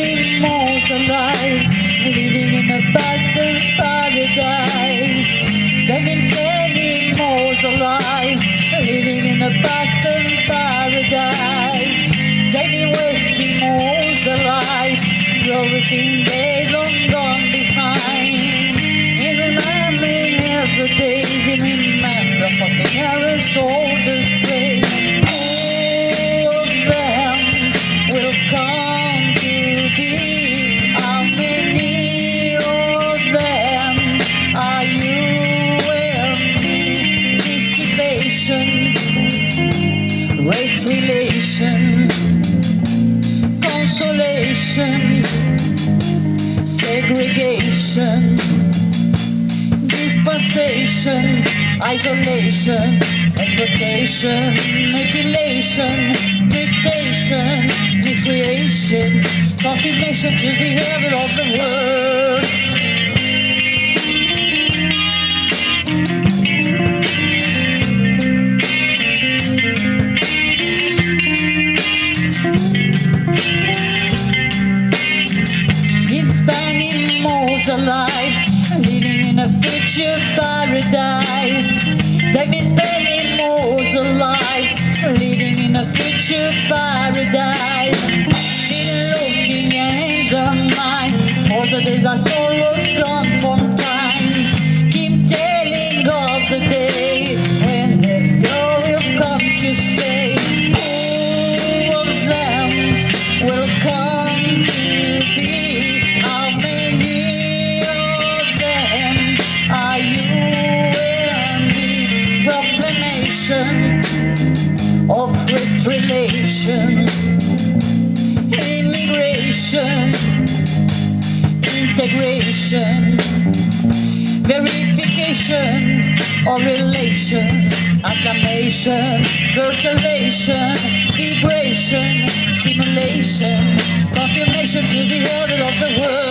spending most of lives living in a bastard paradise. They've been spending most of lives living in a bastard paradise. They've been wasting most of life everything they long gone behind. In remembering of the days, in remembrance of the errors soldiers pray. Who of them will come to be? How many of them are you and me? Dissipation, race relations, consolation, segregation, dispensation, isolation, exploitation, mutilation, dictation, miscreation, confirmation to the heaven of the world. Spending most of lives living in a future paradise. They've been spending most of lives living in a future paradise. Been looking in the mind, all the days our sorrows gone from time. Keep telling of the day when the flow will come to stay. Who of them will come to be? How many of them are you and me? Proclamation of race relations, immigration, integration, verification of relations, acclamation, conservation, vibration, simulation, confirmation to the order of the world.